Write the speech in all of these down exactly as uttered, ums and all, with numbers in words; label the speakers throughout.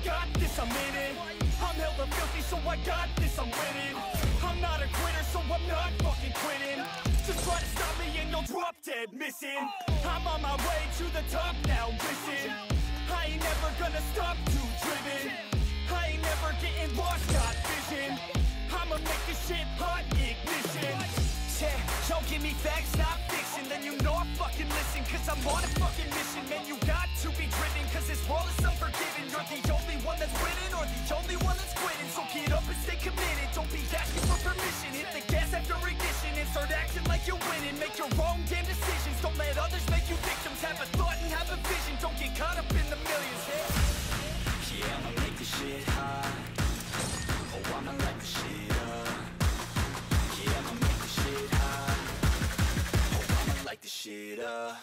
Speaker 1: got this, I'm in it. I'm hella filthy, so I got this, I'm winning. I'm not a quitter, so I'm not fucking quitting. Just try to stop me and you'll drop dead missing. I'm on my way to the top now, listen. I ain't never gonna stop, too driven. I ain't never getting lost, got vision. I'ma make this shit hot, ignition. Yeah, don't give me facts, not fiction. Then you know I fucking listen, cause I'm on a fucking mission. Man, you got to be driven, cause this world is unforgiving. You're the only one that's winning, or the only one that's quitting. So get up and stay committed, don't be asking for permission. Hit the gas after ignition and start acting like you're winning. Make your own damn decisions, don't let others make you victims. Have a thought and have a vision, don't get caught up in the millions. Yeah, yeah, I'ma make this shit hot. Oh, I'ma light the shit up. Yeah, I'ma make this shit hot. Oh, I'ma light this shit up.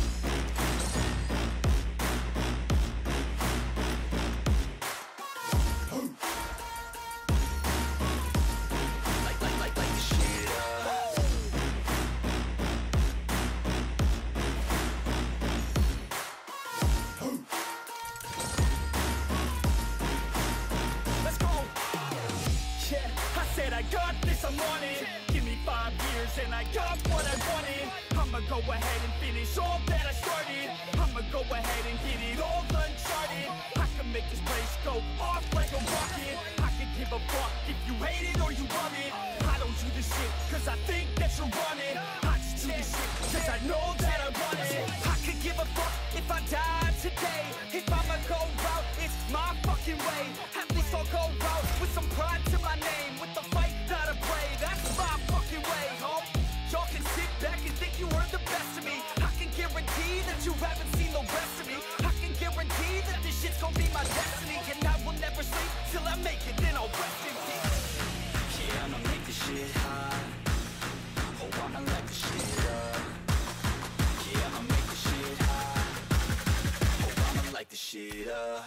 Speaker 1: I'm on it. Give me five years and I got what I wanted. I'ma go ahead and finish all that I started. I'ma go ahead and get it all uncharted. I can make this place go off like a rocket. I can give a fuck if you hate it or you love it. I don't do this shit cause I think that you're on it. I just do this shit cause I know that I want it. I could give a fuck if I died today. If I'ma go out, it's my fucking way. At least I'll go out with some pride to my name. With the fight not a play, that's my fucking way, ho. Y'all can sit back and think you heard the best of me. I can guarantee that you haven't seen the rest of me. I can guarantee that this shit's gonna be my destiny. And I will never sleep till I make it, then I'll rest in peace. Yeah, I'ma make this shit hot. Oh, I'ma light this shit up. Yeah, I'ma make this shit hot. Oh, I'ma light this shit up.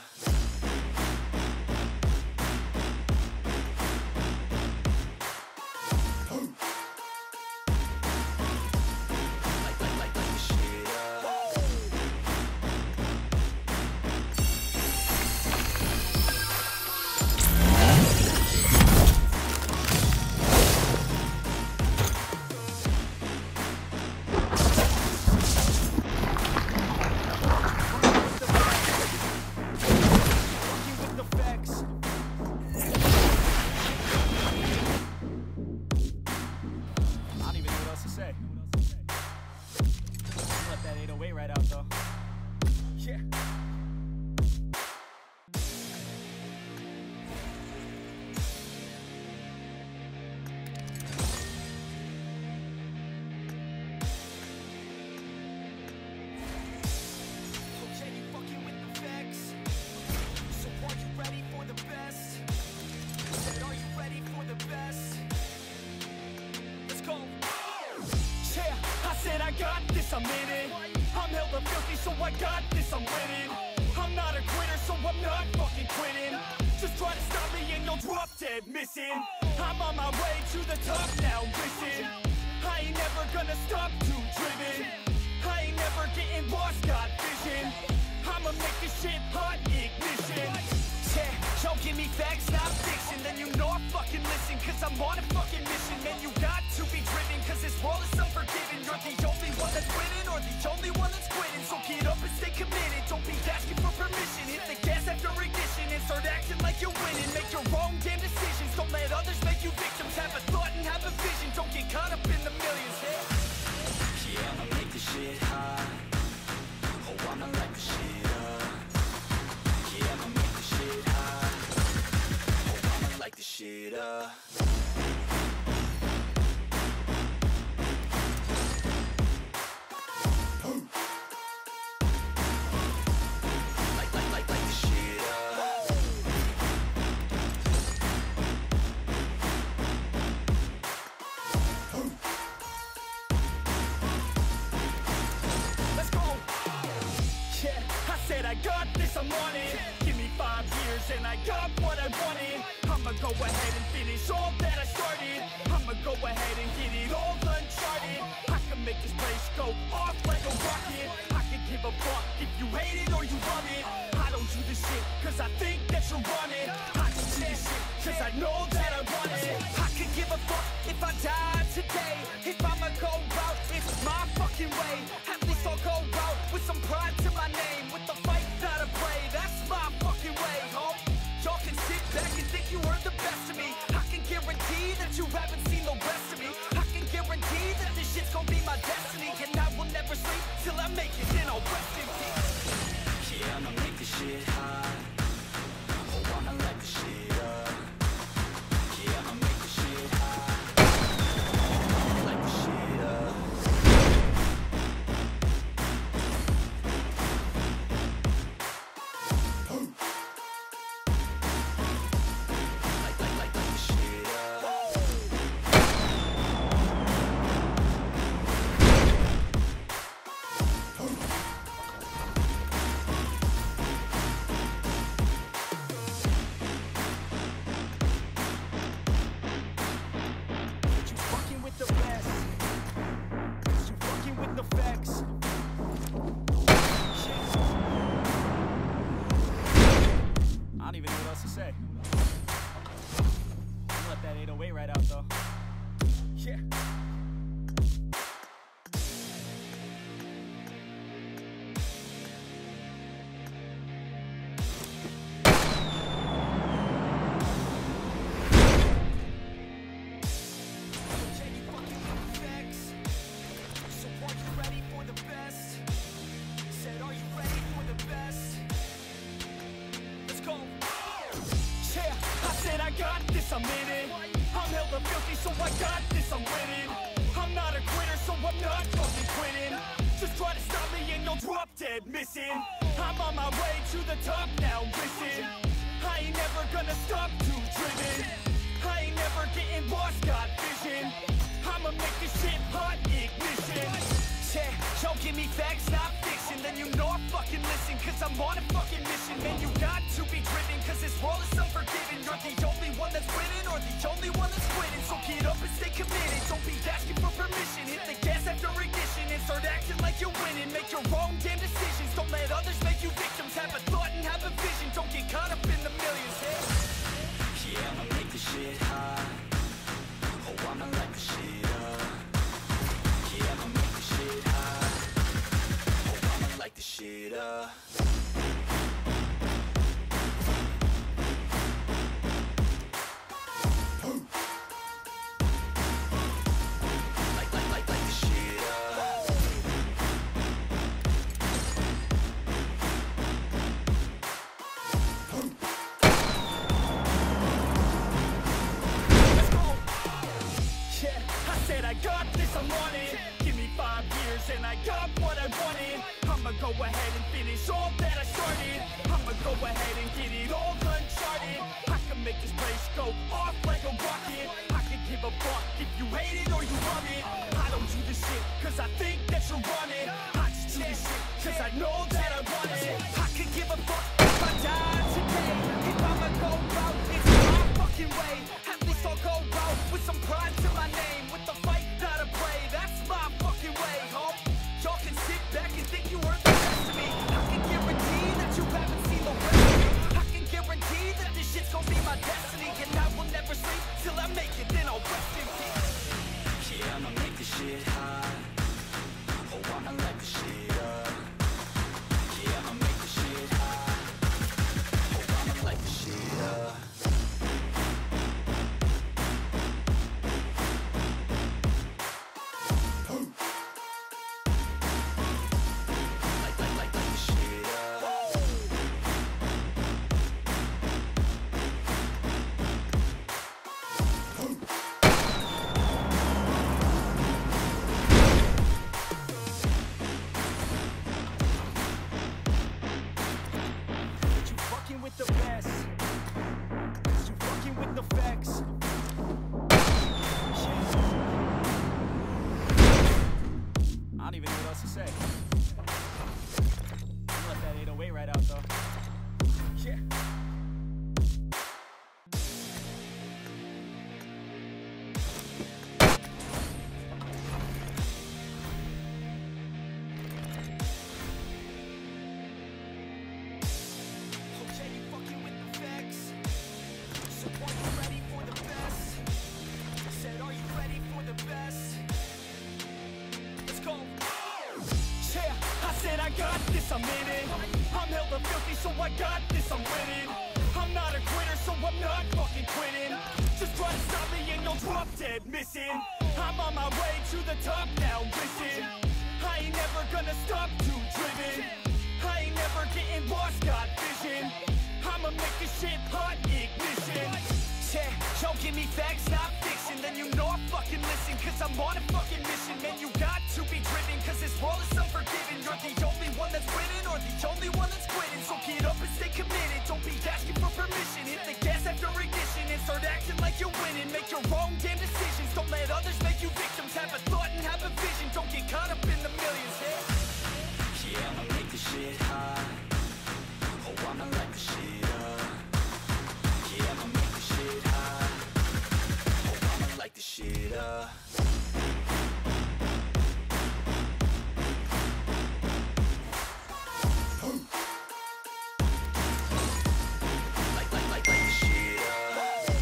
Speaker 1: I got this, I'm in it. I'm hella filthy, so I got this, I'm winning. I'm not a quitter, so I'm not fucking quitting. Just try to stop me and you'll drop dead missing. I'm on my way to the top now, listen. I ain't never gonna stop, too driven. I ain't never getting lost, got vision. I'ma make this shit hot, ignition. Yeah, don't give me facts, not fiction. Then you know I fucking listen, cause I'm on a fucking mission. Man, you got to be driven, cause this world is unforgiving. You're the only one that's winning, or the only one that's quitting. So get up and stay committed, don't be asking for permission. Hit the gas after ignition and start acting like you're winning. Make your own damn decisions, don't let others make you victims. Have a thought and have a vision, don't get caught up in the millions. Yeah, I'ma make this shit hot. Oh, I'ma light the shit up. Yeah, I'ma make this shit hot. Oh, I'ma light this shit up. I'm on it. Give me five years and I got what I wanted. I'ma go ahead and finish all that I started. I'ma go ahead and get it all uncharted. I can make this place go off like a rocket. I can give a fuck if you hate it or you love it. I don't do this shit cause I think that you're running. I can do this shit, cause I know that I want it. I could give a fuck if I died today. If I'ma go out, it's my fucking way. At least I'll go out with some pride to my name. With the fight, not a play, that's my fucking way, home. Y'all can sit back and think you heard the best of me. I can guarantee that you haven't seen the rest of me. I can guarantee that this shit's gonna be my destiny. And I will never sleep till I make it, then I'll rest in peace. Yeah, I'ma make this shit hot. Oh, I'ma light this shit up. Yeah, I'ma make this shit hot. Light this shit up. Light, light, light, light this shit up. You fucking with the best. You fucking with the facts. I don't even know what else to say. I'll let that eight oh eight right out though. Yeah. Okay, you fucking with the facts. So are you ready for the best? Said, are you ready for the best? Let's go. Yeah, I said I got this, I'm in it. I'm hella filthy, so I got this, I'm winning. I'm not a quitter, so I'm not fucking quitting. Just try to stop me and you'll drop dead missing. I'm on my way to the top now, listen. I ain't never gonna stop too driven. I ain't never getting lost, got vision. I'ma make this shit hot, ignition. Yeah, y'all give me facts, not fiction. Then you know I fucking listen, cause I'm on a fucking mission. Man, you got to be driven, cause this world is unforgiving. You're the only one that's winning, or the only one that's quitting. So get up and stay committed, don't be asking for permission. Hit the gas after ignition and start acting like you're winning. Make your own damn decisions, don't let others make you victims. Have a thought and have a vision, don't get caught up in the millions. Yeah, yeah, I'ma make this shit hot. Oh, I'ma light this shit up. Yeah, I'ma make this shit hot. Oh, I'ma light this shit up. Light, light, light, light this shit up. Let's go. Yeah, I said I got this, I'm on it. Give me five years and I got what I wanted. I'ma go ahead and finish all that I started. I'ma go ahead and get it all uncharted. I can make this place go off like a rocket. I can give a fuck if you hate it or you love it. I don't do this shit cause I think that you're on it. I just do this shit cause I know that I want it. I can give a fuck if I die today. If I'ma go out, it's my fucking way. At least I'll go out with some pride to my name. With the fight, not a play, that's my fucking way, home. Y'all can sit back and think you heard the best of me. I can guarantee that you haven't seen the rest of me. I can guarantee that this shit's gonna be my destiny. And I will never sleep till I make it, then I'll rest in peace. Yeah, I'ma make this shit hot. Oh, I'ma light this shit up. Yeah, I'ma make this shit hot. Oh, I'ma light this shit up. Light, light, light, light this shit up. You fucking with the best. You fucking with the facts. I don't even know what else to say. I'll let that eight oh eight right out though. Yeah. Okay, you fucking with the facts. said I got this, I'm in it. I'm hella filthy, so I got this, I'm winning. I'm not a quitter, so I'm not fucking quitting. Just try to stop me and you'll drop dead missing. I'm on my way to the top now, listen. I ain't never gonna stop, too driven. I ain't never getting lost, got vision. I'ma make this shit hot, ignition. Yeah, y'all give me facts, not fiction. Then you know I fucking listen, cause I'm on a fucking mission. Man, you got to be driven, cause this world is unforgiving. You're the only one that's winning, or the only one that's quitting. So get up and stay committed, don't be asking for permission. Hit the gas after ignition and start acting like you're winning. Make your own damn decisions, don't let others make you victims. Have a thought and have a vision, don't get caught up in the millions. Yeah, yeah, I'ma make this shit hot. Oh, I'ma light this shit up. Yeah, I'ma make this shit hot. Oh, I'ma light this shit up. Light, light, light, light this shit up.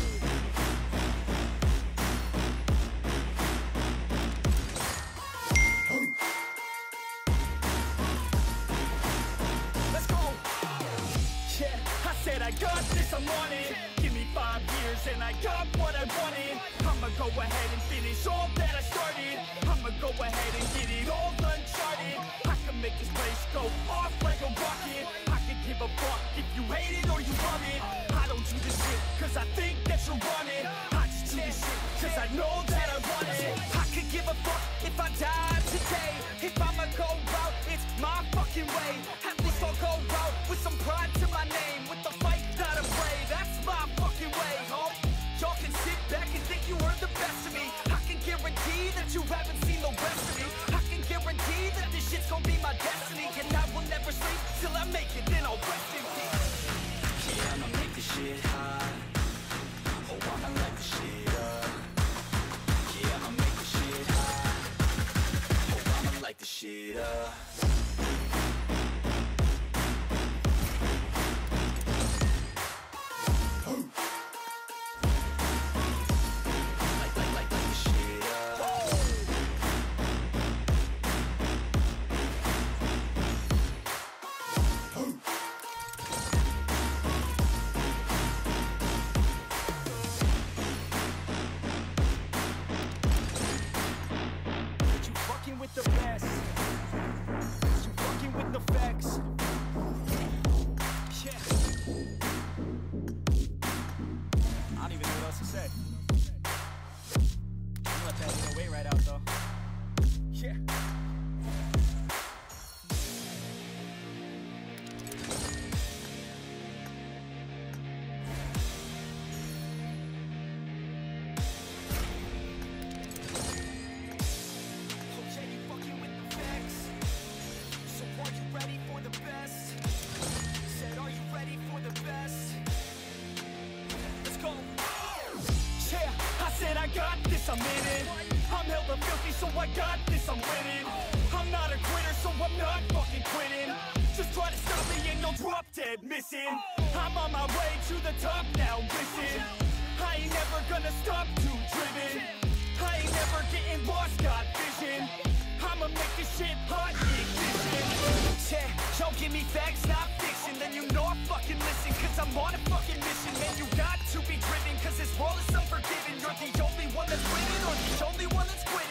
Speaker 1: Let's go. Yeah, I said I got this, I'm on it. Give me five years and I got what I wanted. I'ma go ahead and finish all that I started. I'ma go ahead and get it all uncharted. I can make this place go off like a rocket. I can give a fuck if you hate it or you love it. I don't do this shit cause I think that you're on it. I just do this shit cause I know that I want it. I could give a fuck if I die today. If I'ma go out, it's my fucking way. At least I'll go out with some pride to my name. With the fight, not afraid, that's my fucking way, ho. Y'all can sit back and think you are the best of me. I can guarantee that you haven't seen the rest of me. I can guarantee that this shit's gonna be my destiny. And I will never sleep till I make it, then I'll rest in peace. Yeah, I'ma make this shit hot. Oh, I'ma light this shit up. Yeah, I'ma make this shit hot. Oh, I'ma light this shit up. With the best, you fucking with the facts. Yeah, I don't even know what else to say. I'm gonna let that little weight right out though. Yeah. I got this, I'm in it. I'm hella filthy, so I got this, I'm winning. I'm not a quitter, so I'm not fucking quitting. Just try to stop me and you'll drop dead missing. I'm on my way to the top now, listen. I ain't never gonna stop, too driven. I ain't never getting lost, got vision. I'ma make this shit hot, ignition. Yeah, y'all give me facts, not fiction. Then you know I fucking listen, cause I'm on a fucking mission. Man, you got to be driven, cause this world is unforgiving. You're the only one that's winning, or the only one that's quitting.